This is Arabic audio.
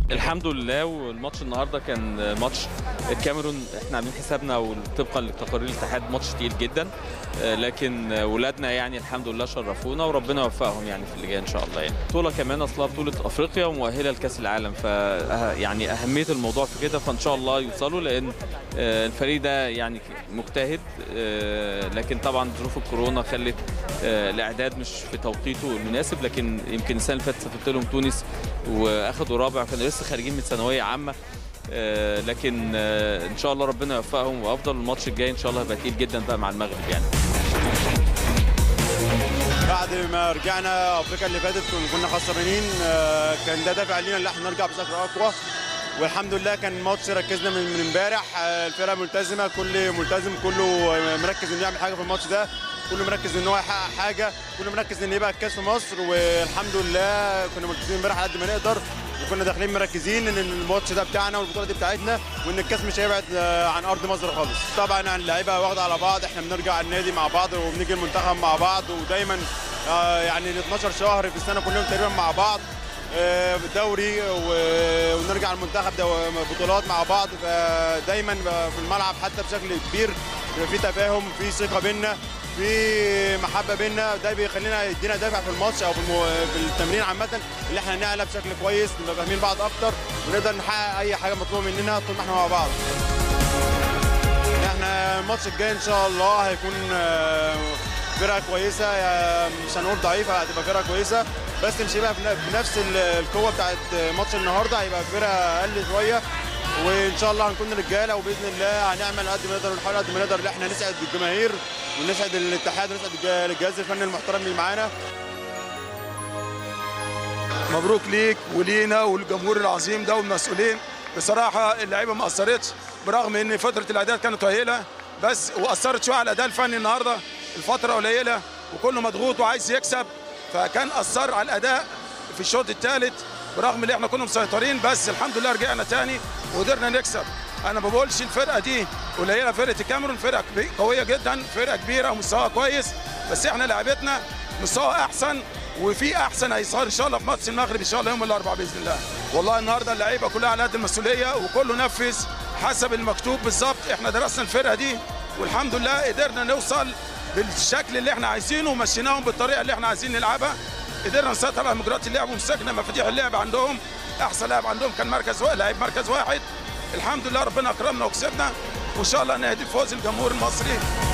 الحمد لله. والماتش النهارده كان ماتش الكاميرون احنا عاملين حسابنا وطبقا لتقارير الاتحاد ماتش تقيل جدا، لكن ولادنا يعني الحمد لله شرفونا وربنا يوفقهم يعني في اللي جاي ان شاء الله. يعني بطوله كمان اصلها بطوله افريقيا ومؤهله لكاس العالم، ف يعني اهميه الموضوع في كده، فان شاء الله يوصلوا لان الفريق ده يعني مجتهد، لكن طبعا ظروف الكورونا خلت الاعداد مش في توقيته المناسب. لكن يمكن السنه اللي فاتت سافرت لهم تونس واخدوا رابع، كانوا لسه خارجين من ثانويه عامه، لكن ان شاء الله ربنا يوفقهم وافضل. الماتش الجاي ان شاء الله هيبقى تقيل جدا بقى مع المغرب. يعني بعد ما رجعنا افريقيا اللي فاتت كنا خسرانين، كان ده دافع لينا ان احنا نرجع بشكل اقوى، والحمد لله كان ماتش ركزنا من امبارح. الفرقه ملتزمه، كل ملتزم، كله مركز انه يعمل حاجه في الماتش ده، كله مركز ان هو يحقق حاجه، كله مركز ان يبقى الكاس في مصر. والحمد لله كنا مركزين امبارح على قد ما نقدر، وكنا داخلين مركزين ان الماتش ده بتاعنا والبطوله دي بتاعتنا، وان الكاس مش هيبعد عن ارض مصر خالص. طبعا اللعيبه واخده على بعض، احنا بنرجع النادي مع بعض وبنيجي المنتخب مع بعض، ودايما يعني 12 شهر في السنه كلهم تقريبا مع بعض، دوري ونرجع المنتخب بطولات مع بعض. فدايما في الملعب حتى بشكل كبير في تفاهم، في ثقه بينا، في محبه بينا، ده بيخلينا يدينا دافع في الماتش او في التمرين عامه، اللي احنا نعلى بشكل كويس، نبقى فاهمين بعض اكتر ونقدر نحقق اي حاجه مطلوبه مننا طول ما احنا مع بعض. احنا الماتش الجاي ان شاء الله هيكون فرقه كويسه، مش هنقول ضعيفه، هتبقى فرقه كويسه، بس مش هيبقى بنفس القوه بتاعت ماتش النهارده، هيبقى فرقه اقل شويه. وان شاء الله هنكون رجاله، وباذن الله هنعمل قد ما نقدر ونحاول قد ما نقدر ان احنا نسعد الجماهير ونسعد الاتحاد ونسعد الجهاز الفني المحترم اللي معانا. مبروك ليك ولينا والجمهور العظيم ده والمسؤولين. بصراحه اللعيبه ما قصرتش برغم ان فتره الاعداد كانت قليله، بس واثرت شويه على الاداء الفني النهارده. الفتره قليله وكله مضغوط وعايز يكسب، فكان اثر على الاداء في الشوط الثالث برغم ان احنا كنا مسيطرين، بس الحمد لله رجعنا تاني وقدرنا نكسب. انا ما بقولش الفرقه دي قليله، فرقه الكاميرون فرقه قويه جدا، فرقه كبيره ومستواها كويس، بس احنا لعبتنا مستوى احسن، وفي احسن هيظهر ان شاء الله في ماتش المغرب ان شاء الله يوم الاربعاء باذن الله. والله النهارده اللعيبه كلها على قد المسؤوليه وكله نفذ حسب المكتوب بالظبط. احنا درسنا الفرقه دي والحمد لله قدرنا نوصل بالشكل اللي احنا عايزينه، ومشيناهم بالطريقه اللي احنا عايزين نلعبها. قدرنا نسيطر على مجريات اللعب ومسكنا مفاتيح اللعب عندهم. احسن لاعب عندهم كان لعيب مركز واحد. الحمد لله ربنا اكرمنا وكسبنا، وان شاء الله نهدي فوز الجمهور المصري.